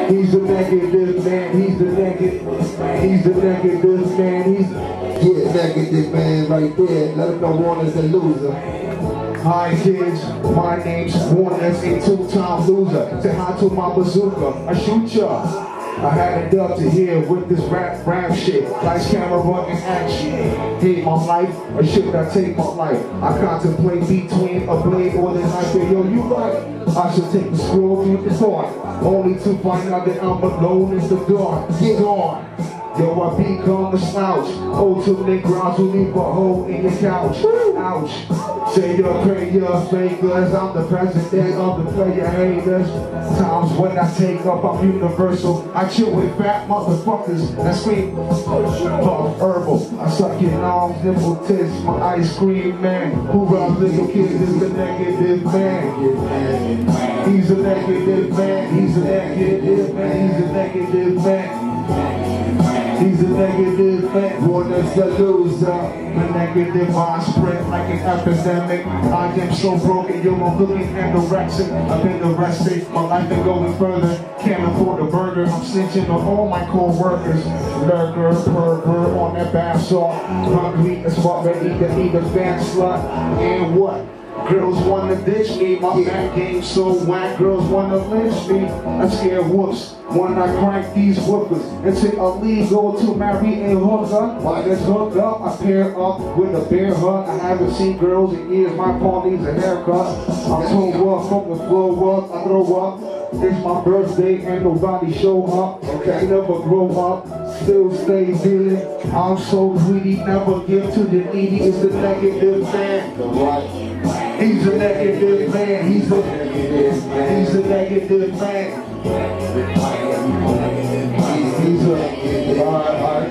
He's the negative man, he's the negative man, he's Yeah, negative man right there. Let him know Warner's a loser. Hi kids, my name's Warner, a two-time loser. Say hi to my bazooka, I shoot ya. I had it up to here with this rap shit. Lights, camera, running action. Hate my life, or should I take my life? I contemplate between a blade or the knife. Yo, you right? I should take the scroll through the thought, only to find out that I'm alone in the dark. Get on. Yo, I become a slouch. Ultimate grounds will leave a hole in your couch. Ouch. Say you're crazy, you're fakers. I'm the president of the player haters. Times when I take up, I'm universal. I chill with fat motherfuckers that scream puff herbal. I suck your arms, nipple tits, my ice cream man. Who rubs little kids is the negative man. He's a negative man. He's a negative man. He's a negative man. He's a negative man, Warner's a loser. A negative mind spread like an epidemic. I am so broken, yo, I'm looking anorexic. I've been arrested, my life ain't going further. Can't afford a burger, I'm snitching on all my co-workers. Lurker, pervert on that bath salt. Hungry as fuck, ready to eat a fat slut. And what? Girls wanna ditch me, my back game so whack. Girls wanna lynch me, I scare whoops when I crank these whoopers. It's illegal to marry a hooker. Why this hook up? I pair up with a bear hug. I haven't seen girls in years, my paw needs a haircut. I'm so rough from the floor up, I throw up. It's my birthday and nobody show up. Okay, never grow up, still stay dealing. I'm so greedy, never give to the needy. It's the negative man. He's a negative man. He's a negative man. He's a negative man. He's a alright.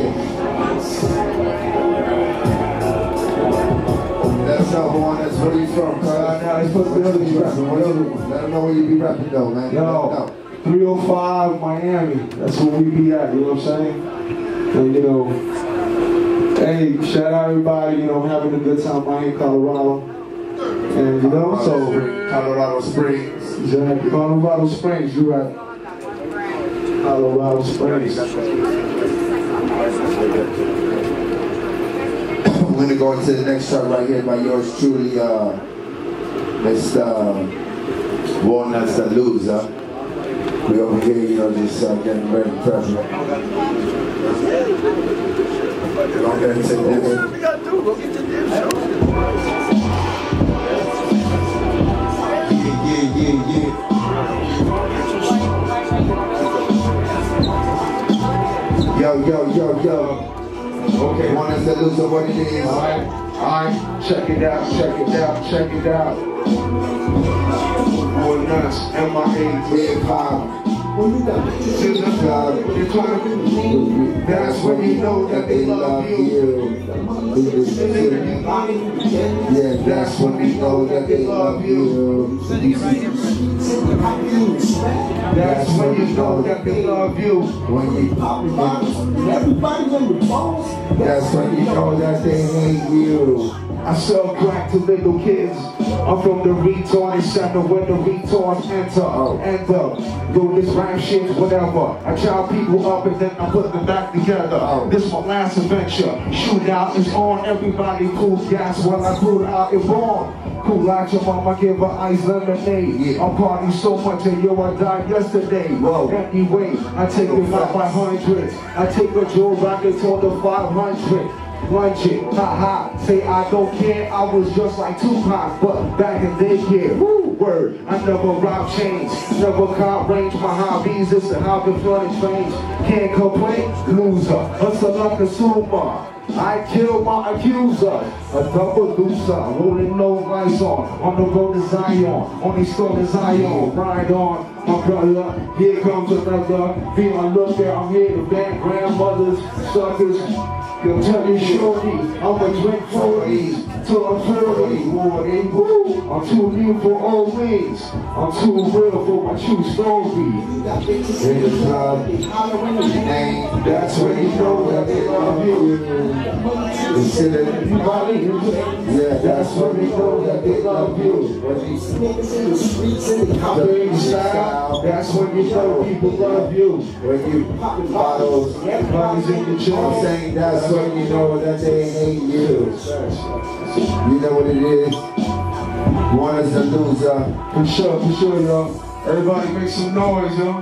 That's not one. That's where he's from, cuz. Now he's supposed to be rapping. Let him know where you be rapping though, man. Yo, 305 Miami. That's where we be at. You know what I'm saying? And you know, hey, shout out everybody. You know, having a good time out here in Colorado. And you know, so Colorado Springs. Exactly. Colorado Springs, you're right. Colorado Springs. We're gonna go into the next track right here by yours truly, Mr. Walnut's the Loser. We over here, you know, just getting ready to pressure. We're gonna get into this. What we gotta do? Go get the damn show. Yo. Okay, one is the loser, what it is. Alright, check it out. More nuts, M.I.A. Hip hop. To the club, that's when you know that they love you. Yeah, that's when we know that they love you. That's when you know that they love you. When you pop the bottles, everybody's on the phone. That's when you know that they hate you. I sell crack to little kids. I'm from the retarded center where the retards enter. Do this rap shit, whatever. I chop people up and then I put them back together. This my last adventure. Shootout is on. Everybody pulls gas while I pull out it wrong. Cool out your mama, give her ice lemonade. I'm partying so much and yo, I died yesterday. Anyway, I take it out by hundreds. I take a Joe Rockets on the 500. Lunch it, haha, say I don't care, I was just like Tupac, but back in daycare, word, I never robbed chains, never caught range, my hobbies is to hop in flooded trains, can't complain, loser, hustle like a sumo. I kill my accuser, a double loser, rolling no lights on the road to Zion, only store to Zion, ride on, my brother, here comes another, feel I look there, I'm here to bang grandmothers, suckers, yo, tell me shorty, I'ma drink 40s, till I'm 40. I'm too new for old wings. I'm too real for my true story. In the club, that's when you know that they love you. Instead of anybody, yeah, that's when they know that they love you. That's when you know people love you. When you pop bottles, money's in the jar, saying that's when you know that they hate you. You know what it is. One is a loser. For sure, y'all. Everybody make some noise, y'all.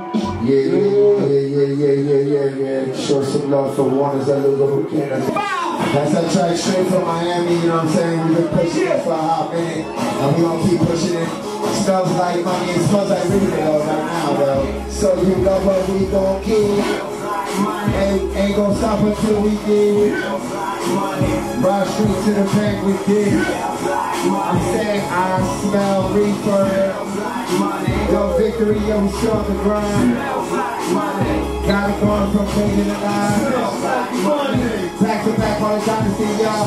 Yeah. Show some love for one is a loser who cares. That's a track straight from Miami, you know what I'm saying? We've been pushing it for a hot minute, and we gonna keep pushing it. Smells like money, it smells like real right now, though. So you know what we gon' keep. Ain't gon' stop until we get. Ride straight to the bank we did. I'm saying I smell reefer. Yo, victory, yo, we still on the grind. Got it going from paying the line. Back to back, all the dynasty, y'all.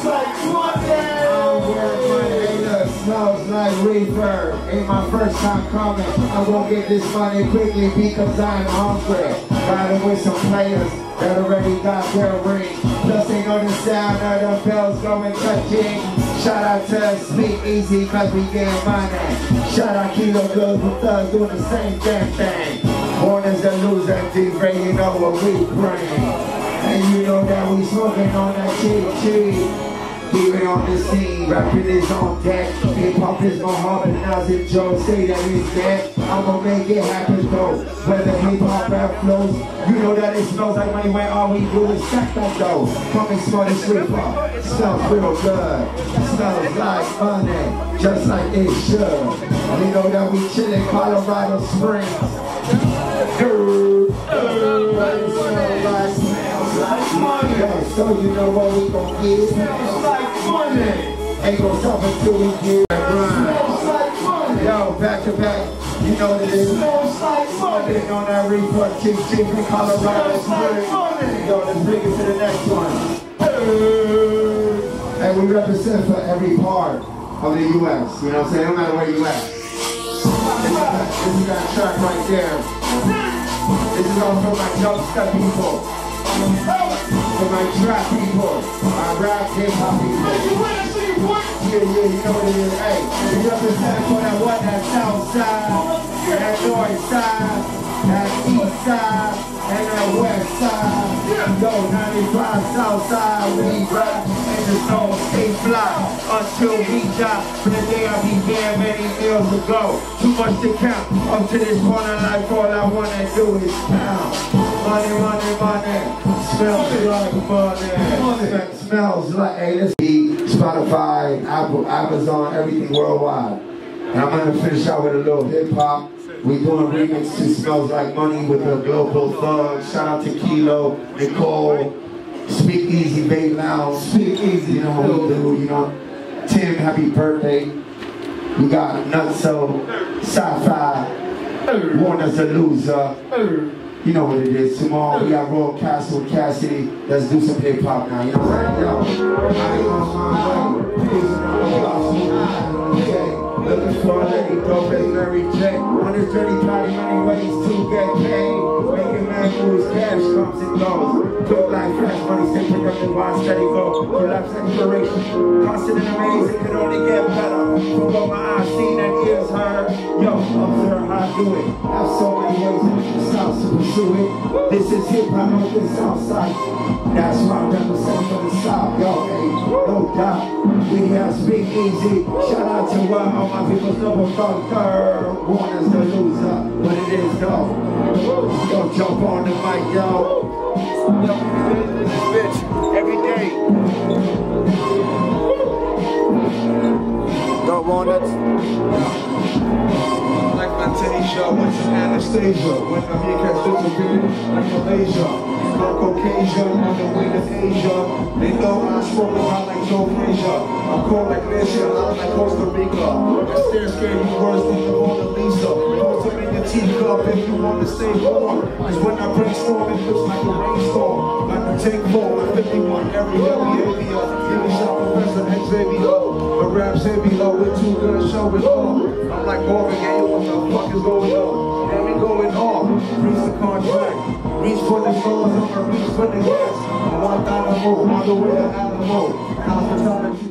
Smells like reefer. Ain't my first time coming. I'm gonna get this money quickly because I'm hungry. Riding with some players that already got their ring. Plus they know the sound of the bells going touching. Shout out to Speak Easy cause we get money. Shout out Kilo Girls with Thugs doing the same damn thing. Born as a loser, D-Ray, you know what we bring. And you know that we smoking on that cheap. Even on the scene, rapping is on deck. Hip-hop is my heart, and as if Joe say that it's dead, I'm gonna make it happen though. Whether hip-hop rap flows, you know that it smells like money when all we do is stack that dough. Come and smell this reefer, smells real good. Smells like money, just like it should. You know that we chill in Colorado Springs. So you know what we gon' get. Smells like money. Ain't gon' stop until we get that grind. Smells like money. Yo, back to back, you know what it is. Smells like money. On that report, Chief in Colorado Springs. Yo, let's bring it to the next one. And we represent for every part of the U.S. You know what I'm saying? No matter where you at. This is that track right there. This is all for my dubstep people. For my trap people, my rap hip-hop people. Yeah, you know what it is. Hey, we represent for that what? That south side, that north side, that east side, and that west side. Yo, 95 south side, we rap, and the song stay fly until we die. For the day I began many years ago. Too much to count. Up to this point in life, all I wanna do is pound. Money. Smells like money. Smells like, hey, let's be Spotify, Apple, Amazon, everything worldwide. And I'm gonna finish out with a little hip hop. We doing remix to Smells Like Money with the Global Thug. Shout out to Kilo, Nicole, Speak Easy, Babe Lounge. Speak Easy, you know what we do, you know. Tim, happy birthday. We got Nutso, Sci-Fi, Warner's a Loser. You know what it is. Tomorrow we got Royal Castle, Cassidy. Let's do some hip hop now. You know what I'm saying? Yo, I ain't on my way. Okay. Looking for a lady, dope as Mary J. On this journey, plotting many ways to get paid. Making mad moves, cash comes and goes. Quick like fast money, stay productive while steady go. Collapse exploration, constant and amazing, could only get better. From what my eyes seen and ears heard. Yo, observe how I do it. Have so many ways in the south to pursue it. This is hip hop on the south side. That's why I represent for the south. Yo, hey, no doubt. We have Speak Easy. Shout out to all my people know about third. One is the loser, but it is though. Yo, jump on the mic, yo. Yo, this bitch every day. Yo, Walnuts. Like Fantasia, what's Anastasia? When I'm here, catch disappeared like Malaysia. Caucasian on the way to Asia. They know I smoke hot like Joe Frazier. I'm cold like this shit, I'm like Costa Rica. I stare scared you worse than the Mona Lisa. Post them in your TV Speak up if you want to stay warm. Cause when I brainstorm, it looks like a rainstorm. Like a take form, like 51 area, give me shot Professor Xavier. The rap's heavier with 2 guns showing off. I'm like Morgan, yeah, what the fuck is going on? And we going off. Reach the contract. Reach for the stars, I'm gonna reach for the gas. I want Dynamo, all the way to Alamo. Hospitality.